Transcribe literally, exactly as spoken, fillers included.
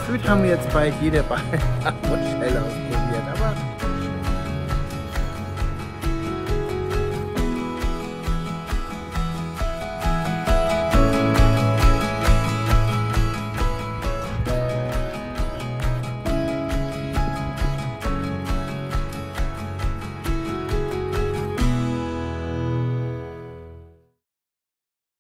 gefühlt haben wir jetzt bald jede Ballmodell ausprobiert, aber